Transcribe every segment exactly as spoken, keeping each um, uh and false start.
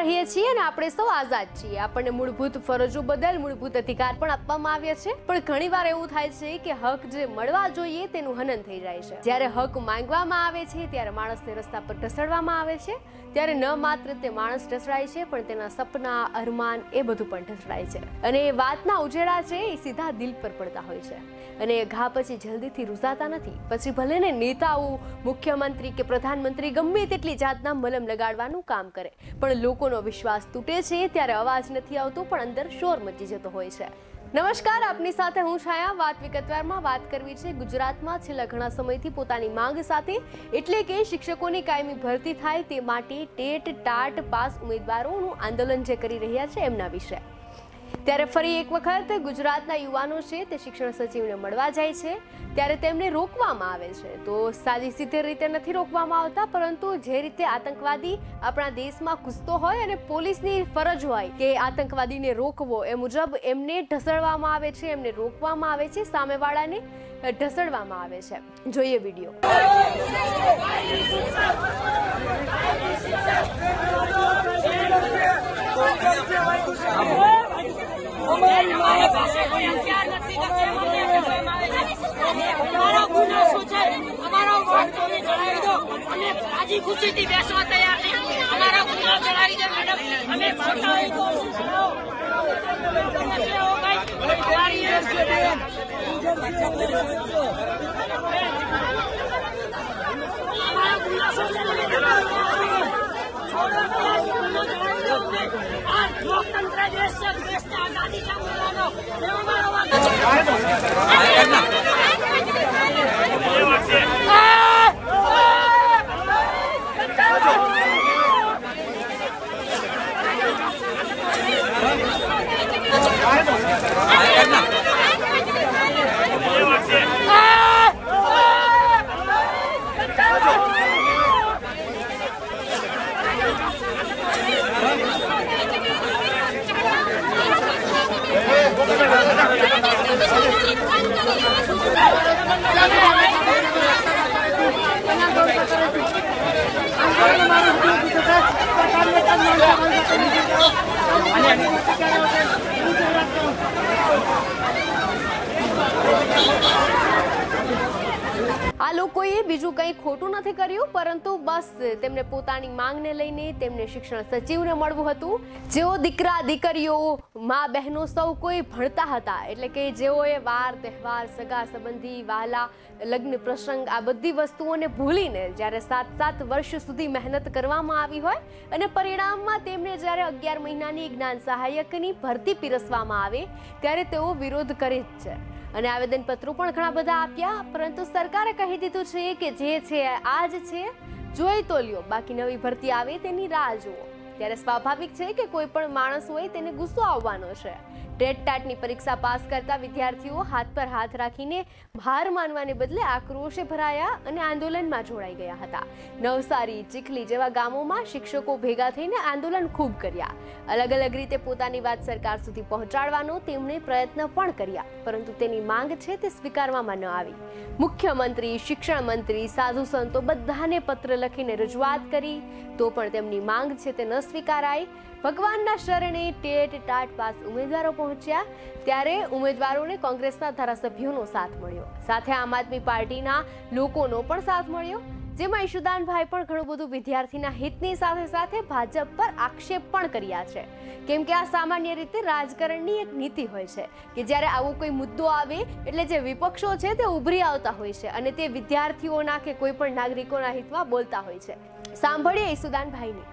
રહીએ છીએ અને આપણે સૌ આઝાદ છીએ. આપણને મૂળભૂત ફરજો બદલ મૂળભૂત અધિકાર પણ આપવામાં આવ્યા છે. પણ ઘણીવાર એવું થાય છે કે હક જે મળવા જોઈએ તેનું હનન થઈ જાય છે. જ્યારે હક માંગવામાં આવે છે ત્યારે માણસને રસ્તા પર ઢસડવામાં આવે છે. ત્યારે ન માત્ર તે માણસ ઢસડાય છે પણ તેના સપના, અરમાન એ બધું પણ ઢસડાય છે. અને એ વાતના ઉજેડા છે એ સીધા દિલ પર પડતા હોય છે. અને એ ઘા પછી જલ્દીથી રૂઝાતા નથી. પછી ભલે ને નેતાઓ, મુખ્યમંત્રી કે પ્રધાનમંત્રી ગમે તેટલી જાતના મલમ લગાડવાનું કામ કરે, પણ લોકોનો વિશ્વાસ તૂટે છે ત્યારે અવાજ નથી આવતો પણ અંદર શોર મચી જતો હોય છે. નમસ્કાર, આપની સાથે હું છાયા. વાત વિગતવારમાં વાત કરવી છે ગુજરાતમાં છેલ્લા ઘણા સમયથી પોતાની માંગ સાથે, એટલે કે શિક્ષકોની કાયમી ભરતી થાય તે માટે ટેટ ટાટ પાસ ઉમેદવારોનું આંદોલન જે કરી રહ્યા છે એમના વિશે. ત્યારે ફરી એક વખત ગુજરાતના યુવાનો છે તે શિક્ષણ સચિવને મળવા જાય છે ત્યારે તેમને રોકવામાં આવે છે. તો સાદી સીધી રીતે નથી રોકવામાં આવતા, પરંતુ જે રીતે આતંકવાદી આપણા દેશમાં ઘૂસતો હોય અને પોલીસની ફરજ હોય કે આતંકવાદીને રોકવો, એ મુજબ એમને ઢસડવામાં આવે છે, એમને રોકવામાં આવે છે, સામેવાળાને ઢસડવામાં આવે છે. જોઈએ વિડીયો. અમારી પાસે કોઈ હથિયાર નથી કે કેમ અમારો ગુનો શું છે? અમારો વાત તમે જણાવી દો. અમે રાજી ખુશીથી બેસવા તૈયાર છીએ. અમારો ગુનો જણાવી દો મેડમ. અમે અમારો ગુનો શું છે? આ લોકતંત્ર દેશ છે, દેશને આઝાદી ચાલવાનો એવો મારો વાત છે. આ લોકોએ બીજું કંઈ ખોટું નથી કર્યું, પરંતુ બસ તેમને પોતાની માંગને લઈને તેમને શિક્ષણ સચિવને મળવું હતું. જેઓ દીકરા દીકરીઓ, મા બહેનો સૌ કોઈ ભણતા હતા, એટલે કે જેઓએ વાર તહેવાર, સગા સંબંધી, વહાલા, લગ્ન પ્રસંગ આ બધી વસ્તુઓને ભૂલીને જ્યારે સાત સાત વર્ષ સુધી મહેનત કરવામાં આવી હોય અને પરિણામમાં તેમને જ્યારે અગિયાર મહિનાની જ્ઞાન સહાયકની ભરતી પીરસવામાં આવે ત્યારે તેઓ વિરોધ કરે જ છે. અને આવેદનપત્રો પણ ઘણા બધા આપ્યા, પરંતુ સરકારે કહી દીધું છે કે જે છે આ જ છે, જોઈ તો લ્યો, બાકી નવી ભરતી આવે તેની રાહ જુઓ. ત્યારે સ્વાભાવિક છે કે કોઈ પણ માણસ હોય તેને ગુસ્સો આવવાનો છે. ટેટ ટાટની પરીક્ષા પાસ કરતા વિદ્યાર્થીઓ હાથ પર હાથ રાખીને હાર માનવાને બદલે આક્રોશે ભરાયા અને આંદોલનમાં જોડાઈ ગયા હતા. નવસારી, ચીખલી જેવા ગામોમાં શિક્ષકો ભેગા થઈને આંદોલન ખૂબ કર્યા. અલગ અલગ રીતે પોતાની વાત સરકાર સુધી પહોંચાડવાનો તેમણે પ્રયત્ન પણ કર્યા, પરંતુ તેની માંગ છે તે સ્વીકારવામાં ન આવી. મુખ્યમંત્રી, શિક્ષણ મંત્રી, સાધુ સંતો બધાને પત્ર લખીને રજૂઆત કરી તો પણ તેમની માંગ છે તે ન સ્વીકારાઈ. ભગવાનના શરણે ટેટ ટાટ પાસ ઉમેદવારો પહોંચ્યા ત્યારે ઉમેદવારોને કોંગ્રેસના ધારાસભ્યોનો સાથ મળ્યો, સાથે આમ આદમી પાર્ટીના લોકોનો પણ સાથ મળ્યો, જેમાં ઈશુદાનભાઈ પણ ઘણું બધું વિદ્યાર્થીના હિતની સાથે સાથે ભાજપ પર આક્ષેપ પણ કર્યા છે. કેમ કે આ સામાન્ય રીતે રાજકારણની એક નીતિ હોય છે કે જ્યારે આવો કોઈ મુદ્દો આવે એટલે જે વિપક્ષો છે તે ઉભરી આવતા હોય છે અને તે વિદ્યાર્થીઓના કે કોઈ પણ નાગરિકોના હિતમાં બોલતા હોય છે. સાંભળીએ ઈશુદાનભાઈની.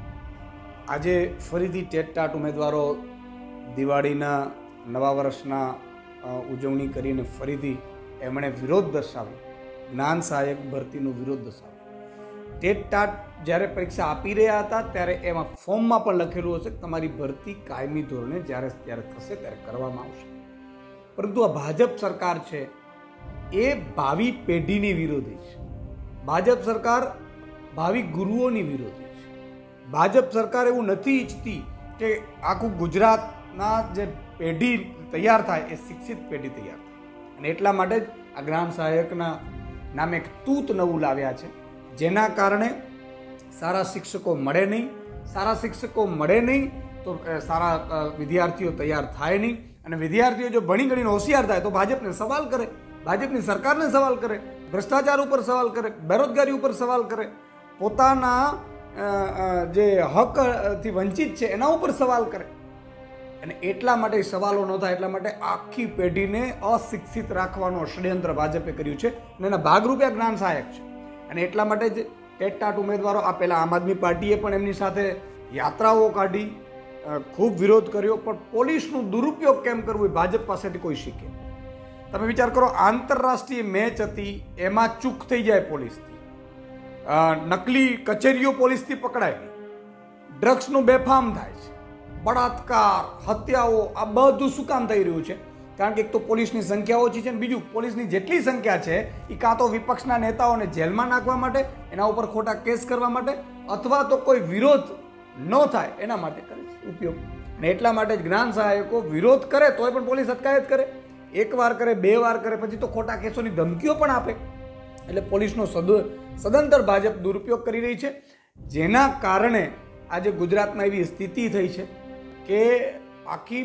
આજે ફરીથી ટેટ ટાટ ઉમેદવારો દિવાળીના નવા વર્ષના ઉજવણી કરીને ફરીથી એમણે વિરોધ દર્શાવ્યો, જ્ઞાન સહાયક ભરતીનો વિરોધ દર્શાવ્યો. ટેટ ટાટ જ્યારે પરીક્ષા આપી રહ્યા હતા ત્યારે એમાં ફોર્મમાં પણ લખેલું હશે કે તમારી ભરતી કાયમી ધોરણે જ્યારે ત્યારે થશે ત્યારે કરવામાં આવશે. પરંતુ આ ભાજપ સરકાર છે એ ભાવિ પેઢીની વિરોધી છે. ભાજપ સરકાર ભાવિ ગુરુઓની વિરોધી છે. ભાજપ સરકાર એવું નથી ઈચ્છતી કે આખું ગુજરાતના જે પેઢી તૈયાર થાય એ શિક્ષિત પેઢી તૈયાર થાય, અને એટલા માટે જ આ જ્ઞાન સહાયકના નામે એક તૂત નવું લાવ્યા છે, જેના કારણે સારા શિક્ષકો મળે નહીં, સારા શિક્ષકો મળે નહીં તો સારા વિદ્યાર્થીઓ તૈયાર થાય નહીં, અને વિદ્યાર્થીઓ જો ભણી ગણીને હોશિયાર થાય તો ભાજપને સવાલ કરે, ભાજપની સરકારને સવાલ કરે, ભ્રષ્ટાચાર ઉપર સવાલ કરે, બેરોજગારી ઉપર સવાલ કરે, પોતાના જે હકથી વંચિત છે એના ઉપર સવાલ કરે. અને એટલા માટે સવાલો ન થાય એટલા માટે આખી પેઢીને અશિક્ષિત રાખવાનું ષડયંત્ર ભાજપે કર્યું છે, અને એના ભાગરૂપે આ જ્ઞાન સહાયક છે. અને એટલા માટે જ ટેટ-ટાટ ઉમેદવારો, આ પહેલાં આમ આદમી પાર્ટીએ પણ એમની સાથે યાત્રાઓ કાઢી, ખૂબ વિરોધ કર્યો, પણ પોલીસનું દુરુપયોગ કેમ કરવું એ ભાજપ પાસેથી કોઈ શીખે. તમે વિચાર કરો, આંતરરાષ્ટ્રીય મેચ હતી એમાં ચૂક થઈ જાય પોલીસથી, નકલી કચેરીઓ પોલીસથી પકડાય નહીં, ડ્રગ્સનું બેફામ થાય છે, બળાત્કાર, હત્યાઓ, આ બધું શું કામ થઈ રહ્યું છે? કારણ કે એક તો પોલીસની સંખ્યા ઓછી છે, અને બીજું પોલીસની જેટલી સંખ્યા છે એ કાં તો વિપક્ષના નેતાઓને જેલમાં નાખવા માટે, એના ઉપર ખોટા કેસ કરવા માટે, અથવા તો કોઈ વિરોધ ન થાય એના માટે કરે છે ઉપયોગ. અને એટલા માટે જ જ્ઞાન સહાયકો વિરોધ કરે તોય પણ પોલીસ અટકાયત કરે, એક વાર કરે, બે વાર કરે, પછી તો ખોટા કેસોની ધમકીઓ પણ આપે. એટલે પોલીસનો સદ સદંતર ભાજપ દુરુપયોગ કરી રહી છે, જેના કારણે આજે ગુજરાતમાં એવી સ્થિતિ થઈ છે કે આખી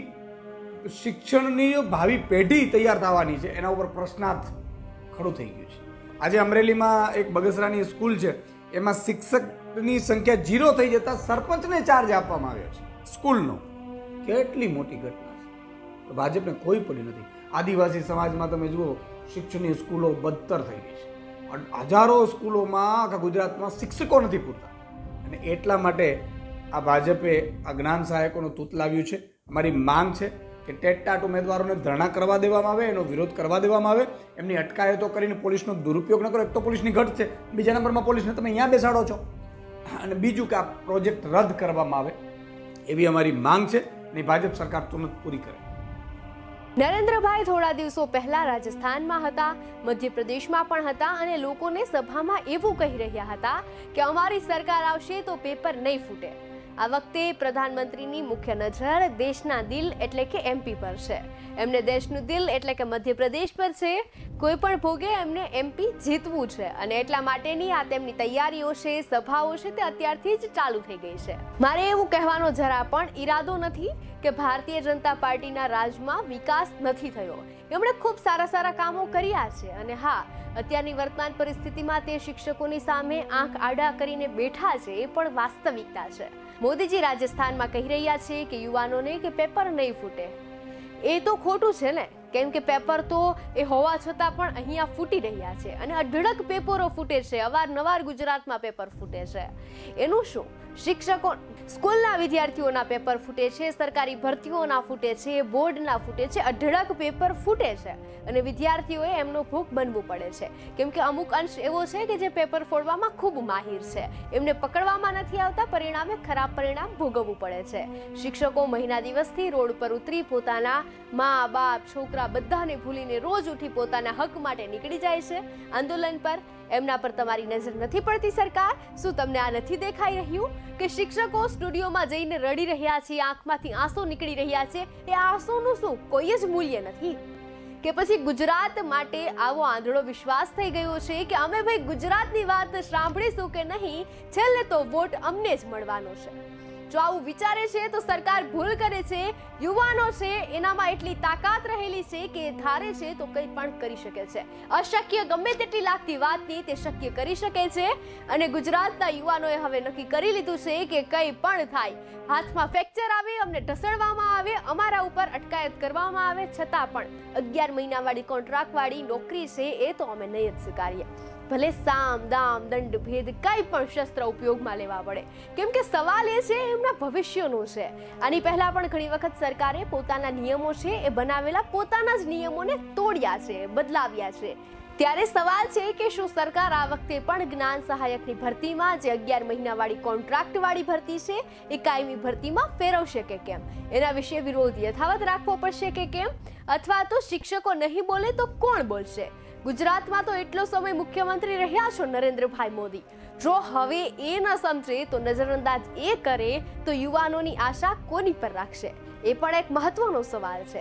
શિક્ષણની ભાવિ પેઢી તૈયાર થવાની છે એના ઉપર પ્રશ્નાર્થ ખડું થઈ ગયું છે. આજે અમરેલીમાં એક બગસરાની સ્કૂલ છે, એમાં શિક્ષકની સંખ્યા ઝીરો થઈ જતા સરપંચને ચાર્જ આપવામાં આવ્યો છે સ્કૂલનો. કેટલી મોટી ઘટના છે, ભાજપને કોઈ પડી નથી. આદિવાસી સમાજમાં તમે જુઓ, શિક્ષણની સ્કૂલો બદતર થઈ ગઈ છે, હજારો સ્કૂલોમાં આખા ગુજરાતમાં શિક્ષકો નથી પૂરતા. અને એટલા માટે આ ભાજપે આ જ્ઞાન સહાયકોનું તૂત લાવ્યું છે. અમારી માંગ છે કે ટેટ-ટાટ ઉમેદવારોને ધરણા કરવા દેવામાં આવે, એનો વિરોધ કરવા દેવામાં આવે, એમની અટકાયતો કરીને પોલીસનો દુરુપયોગ ન કરો. એક તો પોલીસની ઘટ છે, બીજા નંબરમાં પોલીસને તમે અહીંયા બેસાડો છો, અને બીજું કે આ પ્રોજેક્ટ રદ કરવામાં આવે એવી અમારી માંગ છે, અને ભાજપ સરકાર તુરંત પૂરી કરે. નરેન્દ્રભાઈ થોડા દિવસો પહેલા રાજસ્થાનમાં હતા, મધ્યપ્રદેશમાં પણ હતા, અને લોકોને સભામાં એવું કહી રહ્યા હતા કે અમારી સરકાર આવશે તો પેપર નહીં ફૂટે. આ વખતે પ્રધાનમંત્રીની મુખ્ય નજર દેશના દિલ એટલે કે એમપી પર છે. એમને દેશનું દિલ એટલે કે મધ્યપ્રદેશ પર છે. કોઈ પણ ભોગે એમને એમપી જીતવું છે, અને એટલા માટેની આ તેમની તૈયારીઓ છે, સભાઓ છે, તે અત્યારથી જ ચાલુ થઈ ગઈ છે. મારે એવું કહેવાનો જરા પણ ઈરાદો નથી કે ભારતીય જનતા પાર્ટીના રાજમાં વિકાસ નથી થયો. એમણે ખૂબ સારા સારા કામો કર્યા છે, અને હા, અત્યારની વર્તમાન પરિસ્થિતિમાં તે શિક્ષકોની સામે આંખ આડા કરીને બેઠા છે એ પણ વાસ્તવિકતા છે. મોદીજી રાજસ્થાનમાં કહી રહ્યા છે કે યુવાનોને કે પેપર નહીં ફૂટે. એ તો ખોટું છે ને, કેમ કે પેપર તો એ હોવા છતાં પણ અહીંયા ફૂટી રહ્યા છે, અને અઢળક પેપરો ફૂટે છે. અવારનવાર ગુજરાતમાં પેપર ફૂટે છે. એનું શું? શિક્ષકો, સ્કૂલના વિદ્યાર્થીઓના પેપર ફૂટે છે, સરકારી ભરતીઓના ફૂટે છે, બોર્ડના ફૂટે છે, અઢળક પેપર ફૂટે છે, અને વિદ્યાર્થીઓએ એમનો ભોગ બનવું પડે છે. કેમ કે અમુક અંશ એવો છે કે જે પેપર ફોડવામાં ખૂબ માહિર છે, એમને પકડવામાં નથી આવતા, પરિણામે ખરાબ પરિણામ ભોગવવું પડે છે. શિક્ષકો મહિના દિવસથી રોડ પર ઉતરી પોતાના મા બાપ, છોકરા બધાને ભૂલીને રોજ ઉઠી પોતાના હક માટે નીકળી જાય છે આંદોલન પર. એમના પર તમારી નજર નથી પડતી સરકાર? શું તમને આ નથી દેખાઈ રહ્યું કે શિક્ષકો સ્ટુડિયોમાં જઈને રડી રહ્યા છે, આંખમાંથી આંસુ નીકળી રહ્યા છે? એ આંસુનું શું કોઈ જ મૂલ્ય નથી? કે પછી ગુજરાત માટે આવો આંધળો વિશ્વાસ થઈ ગયો છે કે અમે ભાઈ ગુજરાતની વાત સાંભળીશું કે નહીં, છેલ્લે તો વોટ અમને જ મળવાનો છે. જો આવું વિચારે છે તો સરકાર ભૂલ કરે છે. યુવાનો છે એનામાં એટલી તાકાત રહેલી છે કે ધારે છે તો કંઈ પણ કરી શકે છે. અશક્ય ગમે તેટલી લાગતી વાતની તે શક્ય કરી શકે છે. અને ગુજરાતના યુવાનોએ હવે નક્કી કરી લીધું છે કે કંઈ પણ થાય, હાથમાં ફ્રેક્ચર આવે, અમને ઢસડવામાં આવે, અમારા ઉપર અટકાયત કરવામાં આવે, છતાં પણ અગિયાર મહિનાવાળી કોન્ટ્રાક્ટવાળી નોકરી છે એ તો અમે નહીં જ સ્વીકારીએ. ભલે સામ દામ દંડ ભેદ કઈ પણ શસ્ત્ર ઉપયોગમાં લેવા પડે, કેમ કે સવાલ એ છે એમના ભવિષ્યનો છે. આની પહેલા પણ ઘણી વખત સરકારે પોતાના નિયમો છે એ બનાવેલા પોતાના જ નિયમોને તોડ્યા છે, બદલાવ્યા છે. ત્યારે સવાલ છે કે શું સરકાર આ વખતે પણ જ્ઞાન સહાયકની ભરતીમાં જે અગિયાર મહિનાવાળી કોન્ટ્રાક્ટવાળી ભરતી છે એ કાયમી ભરતીમાં ફેરવશે કે કેમ? એના વિશે વિરોધ યથાવત રાખવો પડશે કે કેમ? અથવા તો શિક્ષકો નહીં બોલે તો કોણ બોલશે? ગુજરાતમાં તો એટલો સમય મુખ્યમંત્રી રહ્યા છો નરેન્દ્રભાઈ મોદી. જો હવે એ ન સમજે તો નજરઅંદાજ એ કરે તો યુવાનોની આશા કોની પર રાખશે? એ પણ એક મહત્વનો સવાલ છે.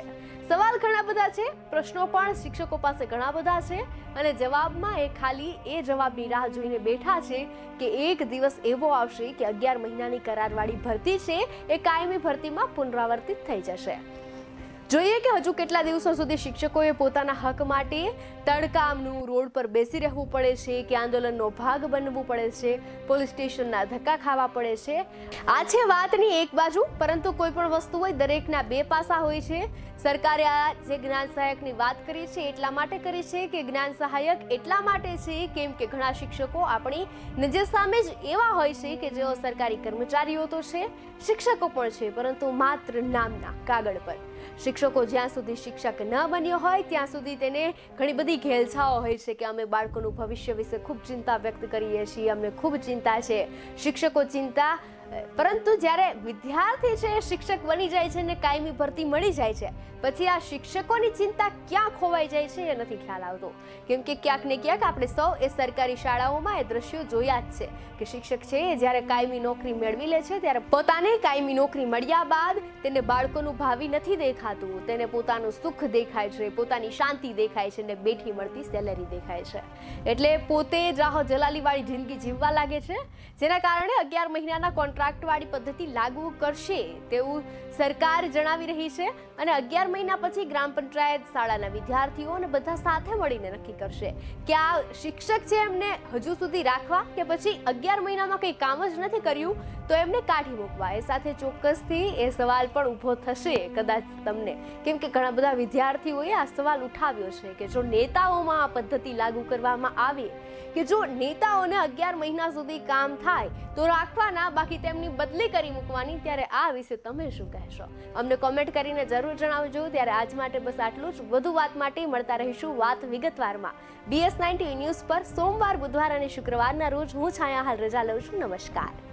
સવાલ ઘણા બધા છે, પ્રશ્નો પણ શિક્ષકો પાસે ઘણા બધા છે અને જવાબમાં એ ખાલી એ જવાબની રાહ જોઈને બેઠા છે કે એક દિવસ એવો આવશે કે અગિયાર મહિનાની કરારવાળી ભરતી છે એ કાયમી ભરતીમાં પુનરાવર્તિત થઈ જશે। જોઈએ કે હજુ કેટલા દિવસો સુધી શિક્ષકોએ પોતાના હક માટે તડકામનું રોડ પર બેસી રહેવું પડે છે કે આંદોલનનો ભાગ બનવું પડે છે, પોલીસ સ્ટેશનના ધક્કા ખાવા પડે છે। આ છે વાતની એક બાજુ, પરંતુ કોઈ પણ વસ્તુ હોય દરેકના બે પાસા હોય છે। સરકારે આ જે જ્ઞાન સહાયકની વાત કરી છે એટલા માટે કરી છે કે જ્ઞાન સહાયક એટલા માટે છે કેમ કે ઘણા શિક્ષકો આપણી નજર સામે જ એવા હોય છે કે જેઓ સરકારી કર્મચારીઓ તો છે, શિક્ષકો પણ છે, પરંતુ માત્ર નામના કાગળ પર। શિક્ષકો જ્યાં સુધી શિક્ષક ન બન્યો હોય ત્યાં સુધી તેને ઘણી બધી ઘેલછાઓ હોય છે કે અમે બાળકોનું ભવિષ્ય વિશે ખૂબ ચિંતા વ્યક્ત કરીએ છીએ, અમને ખૂબ ચિંતા છે, શિક્ષકો ચિંતા, પરંતુ જ્યારે વિદ્યાર્થી છે શિક્ષક બની જાય છે ને કાયમી ભરતી મળી જાય છે પછી આ શિક્ષકોની ચિંતા ક્યાં ખોવાઈ જાય છે એ નથી ખ્યાલ આવતો। કેમ કે ક્યાંક ને ક્યાંક આપણે સૌ એ સરકારી શાળાઓમાં એ દ્રશ્યો જોયા જ છે કે શિક્ષક છે એ જ્યારે કાયમી નોકરી મેળવી લે છે ત્યારે પોતાને કાયમી નોકરી મળ્યા બાદ તેને બાળકોનું ભાવિ નથી દેખાતું, તેને પોતાનું સુખ દેખાય છે, પોતાની શાંતિ દેખાય છે ને બેઠી મળતી સેલેરી દેખાય છે, એટલે પોતે જાહો જલાલીવાળી જિંદગી જીવવા લાગે છે, જેના કારણે અગિયાર મહિનાના કોન્ટ્રાક્ટવાળી પદ્ધતિ લાગુ કરશે તેવું સરકાર જણાવી રહી છે અને અગિયાર મહિના પછી ગ્રામ પંચાયત, શાળાના વિદ્યાર્થીઓ અને બધા સાથે મળીને નક્કી કરશે કે આ શિક્ષક છે એમને હજુ સુધી રાખવા કે પછી અગિયાર મહિનામાં કંઈ કામ જ નથી કર્યું તો એમને કાઢી મૂકવા। એ સાથે ચોક્કસથી એ સવાલ પણ ઊભો થશે કદાચ તમને, કેમ કે ઘણા બધા વિદ્યાર્થીઓએ આ સવાલ ઉઠાવ્યો છે કે જો નેતાઓમાં આ પદ્ધતિ લાગુ કરવામાં આવે કે જો નેતાઓને અગિયાર મહિના સુધી કામ થાય તો રાખવાના, બાકી તેમની બદલી કરી મૂકવાની, ત્યારે આ વિશે તમે શું કહેશો? અમને કોમેન્ટ કરીને જરૂર જણાવજો। ત્યારે આજ માટે બસ આટલું જ। વધુ વાત માટે મળતા રહીશું વાત વિગતવારમાં B S nine TV news પર સોમવાર, બુધવાર અને શુક્રવારના રોજ। હું છાયા હાલ રજા લઉં છું। નમસ્કાર।